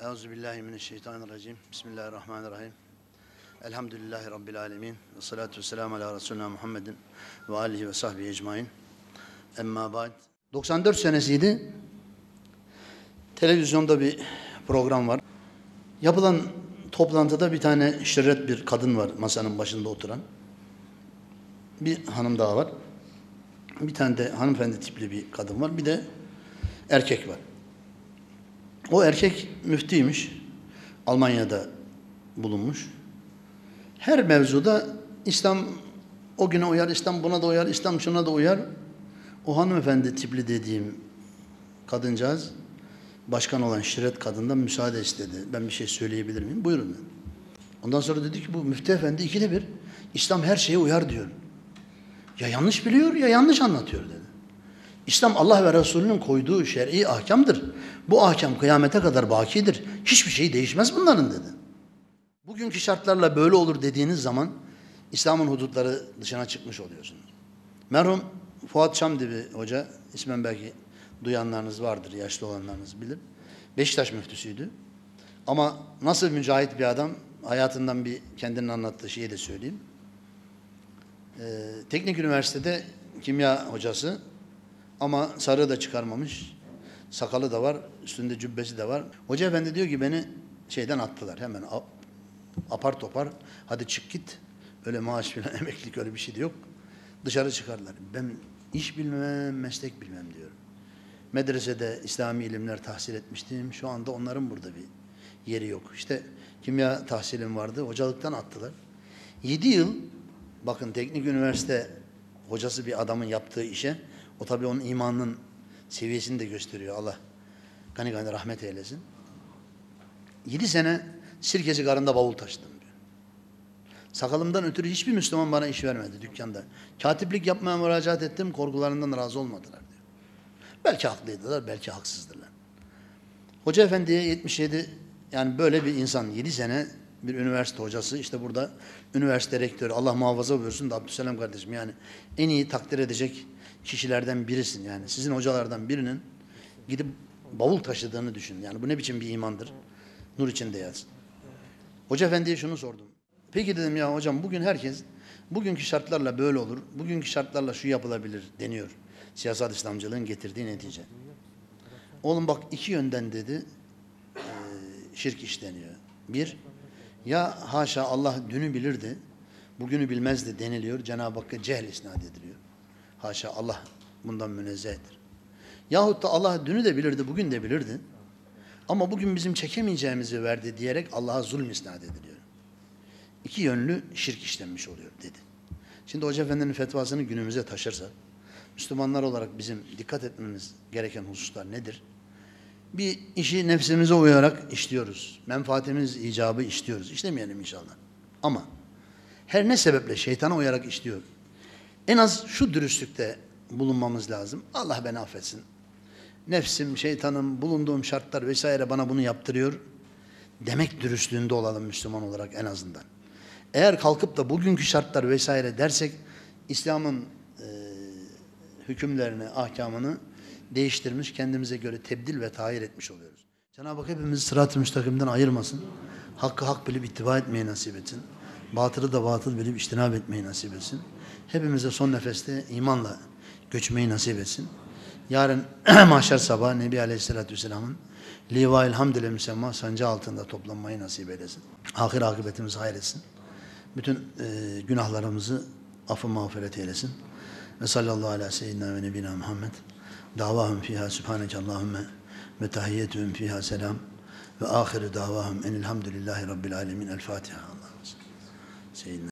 Euzubillahimineşşeytanirracim. Bismillahirrahmanirrahim. Elhamdülillahi Rabbil alemin. Ve salatu vesselamu ala Resulina Muhammedin ve alihi ve sahbihi ecmain. Emma ba'd. 94 senesiydi. Televizyonda bir program var. Yapılan toplantıda bir tane şirret bir kadın var masanın başında oturan. Bir hanım daha var. Bir tane de hanımefendi tipli bir kadın var. Bir de erkek var. O erkek müftiymiş. Almanya'da bulunmuş. Her mevzuda İslam o güne uyar, İslam buna da uyar, İslam şuna da uyar. O hanımefendi tipli dediğim kadıncağız, başkan olan şirret kadından müsaade istedi. Ben bir şey söyleyebilir miyim? Buyurun dedi. Ondan sonra dedi ki bu müftü efendi ikide bir İslam her şeye uyar diyor. Ya yanlış biliyor ya yanlış anlatıyor dedi. İslam Allah ve Resulünün koyduğu şer'i ahkamdır. Bu ahkam kıyamete kadar bakidir. Hiçbir şey değişmez bunların dedi. Bugünkü şartlarla böyle olur dediğiniz zaman İslam'ın hudutları dışına çıkmış oluyorsunuz. Merhum Fuat Çamdibi Hoca, ismen belki duyanlarınız vardır, yaşlı olanlarınız bilir. Beşiktaş müftüsüydü. Ama nasıl mücahit bir adam, hayatından bir kendinin anlattığı şeyi de söyleyeyim. Teknik Üniversitede kimya hocası ama sarığı da çıkarmamış. Sakalı da var, üstünde cübbesi de var. Hoca efendi diyor ki beni şeyden attılar hemen apar topar. Hadi çık git. Öyle maaş falan emeklilik öyle bir şey de yok. Dışarı çıkarlar. Ben iş bilmem, meslek bilmem diyorum. Medresede İslami ilimler tahsil etmiştim. Şu anda onların burada bir yeri yok. İşte kimya tahsilim vardı. Hocalıktan attılar. 7 yıl bakın teknik üniversite hocası bir adamın yaptığı işe o tabii onun imanının seviyesini de gösteriyor. Allah gani gani rahmet eylesin. 7 sene Sirkeci Garı'nda bavul taşıdım diyor. Sakalımdan ötürü hiçbir Müslüman bana iş vermedi dükkanda. Katiplik yapmaya müracaat ettim. Korkularından razı olmadılar diyor. Belki haklıydılar, belki haksızdırlar. Hoca efendiye 77 yani böyle bir insan 7 sene bir üniversite hocası işte burada üniversite rektörü Allah muhafaza buyursun da Abdüsselam kardeşim yani en iyi takdir edecek kişilerden birisin yani sizin hocalardan birinin gidip bavul taşıdığını düşün yani bu ne biçim bir imandır nur içinde yatsın. Hoca efendiye şunu sordum. Peki dedim ya hocam bugün herkes bugünkü şartlarla böyle olur bugünkü şartlarla şu yapılabilir deniyor. Siyasal İslamcılığın getirdiği netice. Oğlum bak iki yönden dedi şirk işleniyor. Bir, ya haşa Allah dünü bilirdi, bugünü bilmezdi deniliyor. Cenab-ı Hakk'a cehl isnat ediliyor. Haşa Allah bundan münezzehtir. Yahut da Allah dünü de bilirdi, bugün de bilirdi. Ama bugün bizim çekemeyeceğimizi verdi diyerek Allah'a zulm isnat ediliyor. İki yönlü şirk işlenmiş oluyor dedi. Şimdi Hoca Efendi'nin fetvasını günümüze taşırsak, Müslümanlar olarak bizim dikkat etmemiz gereken hususlar nedir? Bir işi nefsimize uyarak işliyoruz. Menfaatimiz icabı işliyoruz. İşlemeyelim inşallah. Ama her ne sebeple şeytana uyarak işliyor. En az şu dürüstlükte bulunmamız lazım. Allah beni affetsin. Nefsim, şeytanım, bulunduğum şartlar vesaire bana bunu yaptırıyor. Demek dürüstlüğünde olalım Müslüman olarak en azından. Eğer kalkıp da bugünkü şartlar vesaire dersek İslam'ın hükümlerini, ahkamını değiştirmiş, kendimize göre tebdil ve tahir etmiş oluyoruz. Cenab-ı Hak hepimizi sırat-ı müstakimden ayırmasın. Hakkı hak bilip ittiba etmeyi nasip etsin. Batılı da batıl bilip içtinab etmeyi nasip etsin. Hepimize son nefeste imanla göçmeyi nasip etsin. Yarın mahşer sabahı Nebi Aleyhisselatü Vesselam'ın Liva-il Hamd ile müsemma sancı altında toplanmayı nasip eylesin. Ahir akıbetimizi hayretsin. Bütün günahlarımızı affı mağfiret eylesin. Ve sallallahu aleyhi ve seyyidina ve nebina Muhammed. Davahum fiha subhaneke Allahümme ve tahiyyetühüm fiha selam ve ahiru davahum enilhamdülillahi rabbil alemin. El Fatiha. Allah'ım. Seyyidina.